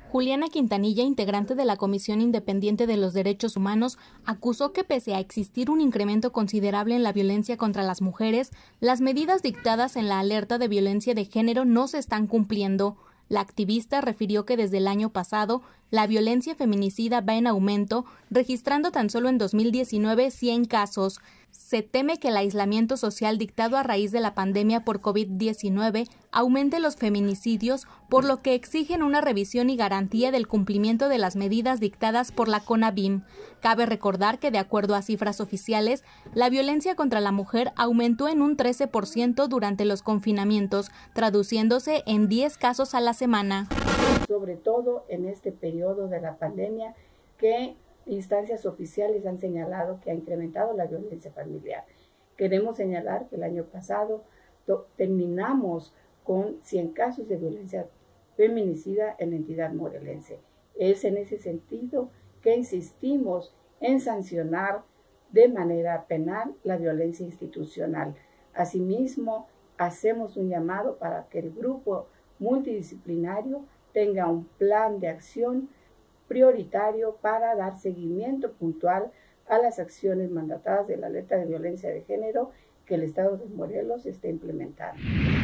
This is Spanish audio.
Juliana Quintanilla, integrante de la Comisión Independiente de los Derechos Humanos, acusó que pese a existir un incremento considerable en la violencia contra las mujeres, las medidas dictadas en la alerta de violencia de género no se están cumpliendo. La activista refirió que desde el año pasado la violencia feminicida va en aumento, registrando tan solo en 2019 100 casos. Se teme que el aislamiento social dictado a raíz de la pandemia por COVID-19 aumente los feminicidios, por lo que exigen una revisión y garantía del cumplimiento de las medidas dictadas por la CONAVIM. Cabe recordar que, de acuerdo a cifras oficiales, la violencia contra la mujer aumentó en un 13% durante los confinamientos, traduciéndose en 10 casos a la semana. Sobre todo en este periodo de la pandemia, que instancias oficiales han señalado que ha incrementado la violencia familiar. Queremos señalar que el año pasado terminamos con 100 casos de violencia feminicida en la entidad morelense. Es en ese sentido que insistimos en sancionar de manera penal la violencia institucional. Asimismo, hacemos un llamado para que el grupo multidisciplinario tenga un plan de acción prioritario para dar seguimiento puntual a las acciones mandatadas de la alerta de violencia de género que el Estado de Morelos está implementando.